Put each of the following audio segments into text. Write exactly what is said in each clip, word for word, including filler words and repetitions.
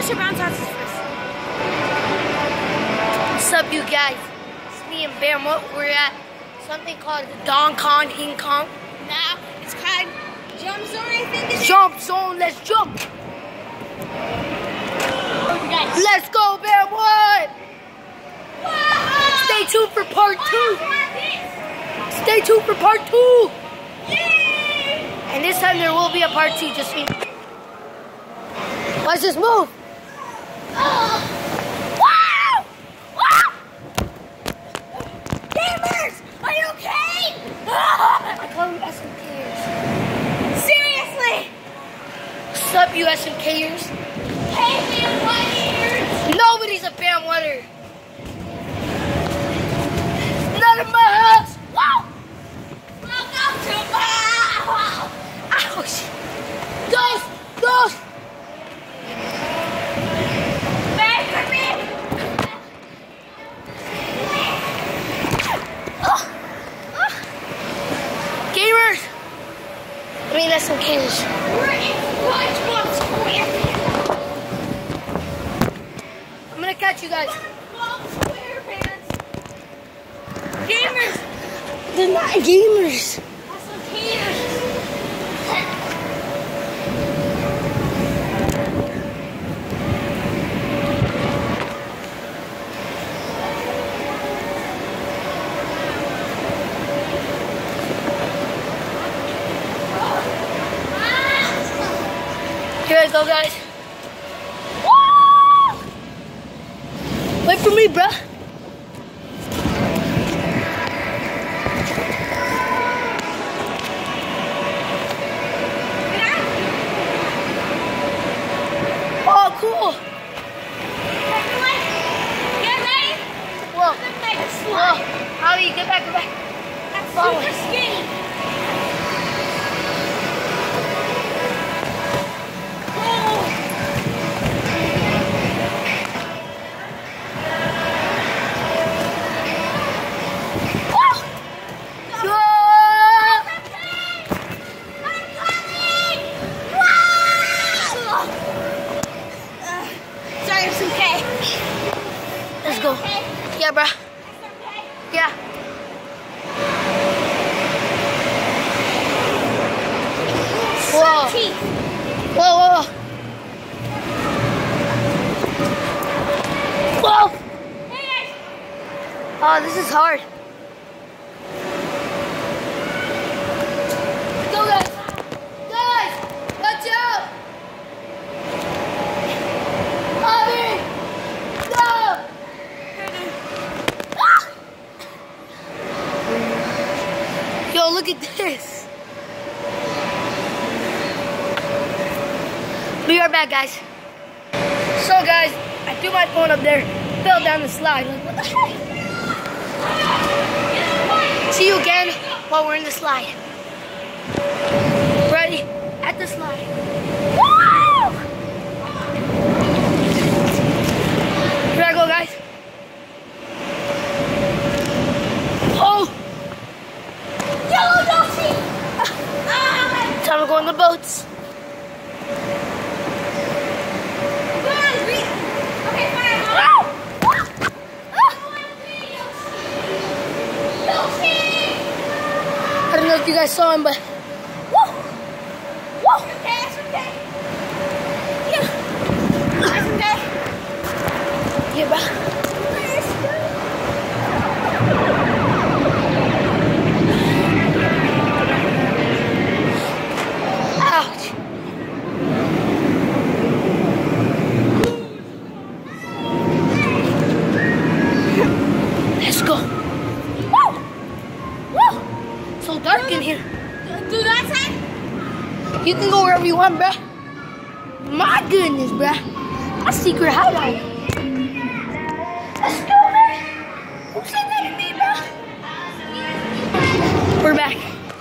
Buster bounce houses first. What's up, you guys? It's me and Bam. What we're at something called Don Kong King Kong. Now it's called Jump Zone, I think. It's Jump zone. Let's jump. oh, guys. Let's go, Bam. What? Wow. Stay tuned for part two. Wow. Stay tuned for part two. Yay! And this time there will be a part two. Just me. Let's just move. Oh. Wow! Wow! Gamers, are you okay? I call them S M Kers. Seriously? What's up, you S M Kers? Hey, man, what ears? Nobody's a Bam Wetter. Not in my house. Wow! Welcome to my house. Ouch! Those, those. Back for me. Oh. Oh. Gamers. I mean, that's some Kers. We're in SpongeBob SquarePants. I'm gonna catch you guys. SpongeBob SquarePants. Gamers. They're not gamers. That's some haters. Here I go, guys. Woo! Wait for me, bruh. Oh, cool. Get ready. Whoa. The mega Whoa. slide. Holly, get back, get back. That's Follow super it. skinny. Let's go. Yeah, bruh. Yeah. Whoa. Whoa, whoa, whoa. Whoa. Oh, this is hard. Go, guys. Guys, watch out. Bobby, go. Yo, look at this. Be right back, guys. So, guys, I threw my phone up there, fell down the slide. Like, what the heck? See you again while we're in the slide. Ready? At the slide. Woo! Here I go, guys. Oh! Yellow Yoshi! Time to go on the boats. Okay, fine. I don't know if you guys saw him, but woo! Woo! Okay, that's okay. Yeah. That's okay. Yeah, bro. Ouch. Let's go. Woo! Woo! So dark in here. Do that side? You can go wherever you want, bruh. My goodness, bruh. My secret hideout. Let's go, man. Who said that to me, bruh? We're back.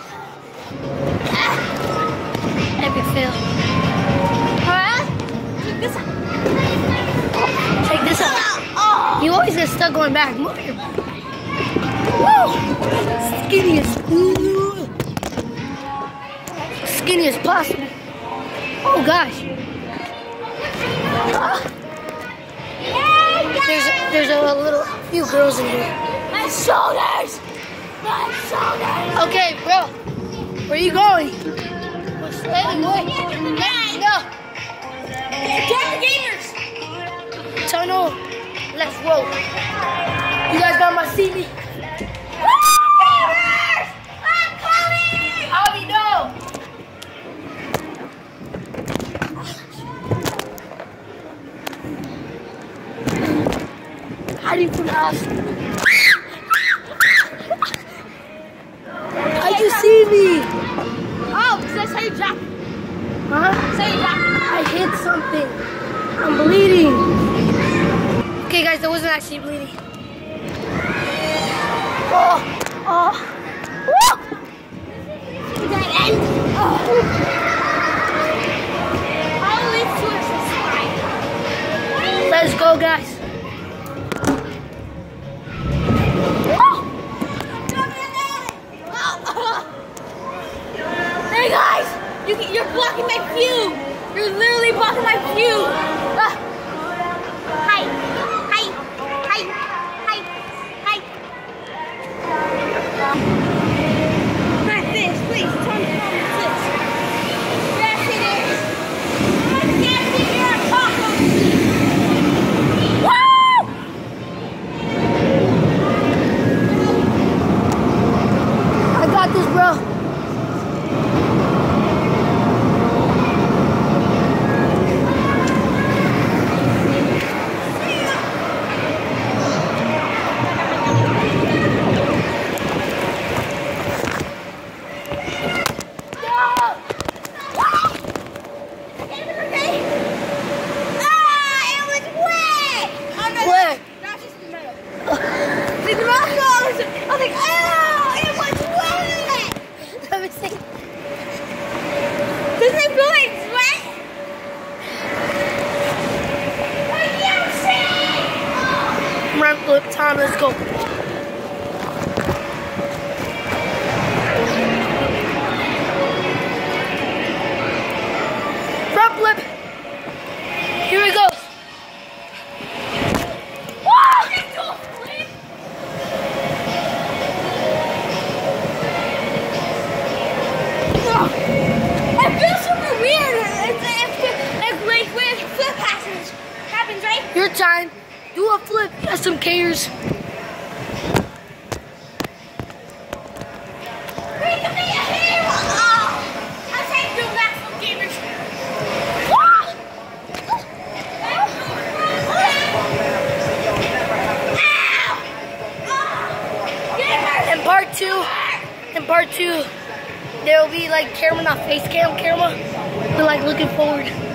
Epic fail. Alright. Take this out. Check this out. Oh. You always get stuck going back. Move your. Whoa! Skinny as skinny as possible. Oh gosh. Ah. there's a little few girls in here. My shoulders! My shoulders! Okay, bro. Where are you going? Hey, boy. No. Join the gamers! Tunnel. Let's roll. You guys got my C D? Gamers! I'm coming! Avi, no. Hiding from us. How'd you see me? Oh, because that's how you drop. Huh? That's how you drop. I hit something. I'm bleeding. Okay, guys, I wasn't actually bleeding. Oh, oh. Woo! Did that end? Oh. I'll leave to a subscribe. Let's go, guys. Hey guys, you, you're blocking my view. You're literally blocking my view. Ah. Hi, hi, hi, hi, hi. Not this, please. Tell me it's this. Yes, it is. Yes, it is. Woo! I got this, bro. Flip time, let's go. Front flip. Here it goes. Whoa! It feels super weird. It's, it's, it's like when flip passes happens, right? Your time. Do a flip, S M Kers. Wait, come here, here. Oh, I'm trying to do maximum gamers. In part two, in part two, there will be like camera, not face cam camera, but like looking forward.